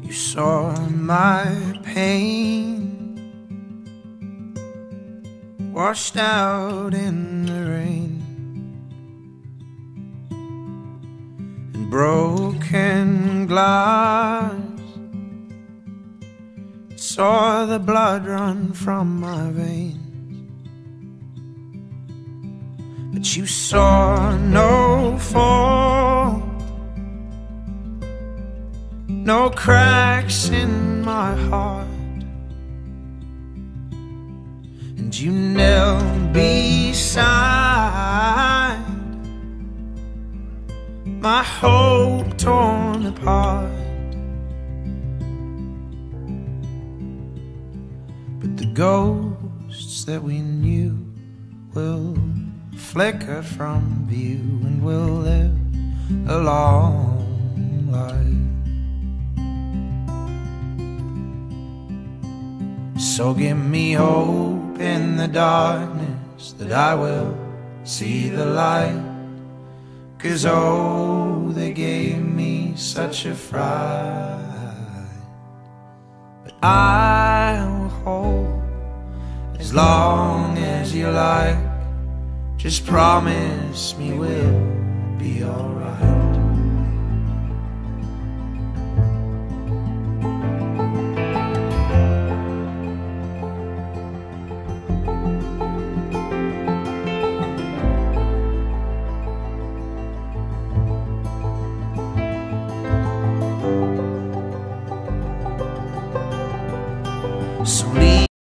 You saw my pain washed out in the rain, and broken glass saw the blood run from my veins. But you saw no fault, no cracks in my heart, and you knelt beside my hope torn apart. But the ghosts that we knew will flicker from view, and we'll live a long life. So give me hope in the darkness that I will see the light, 'cause oh, they gave me such a fright. But I'll hold as long as you like. Just promise me we'll be alright. So leave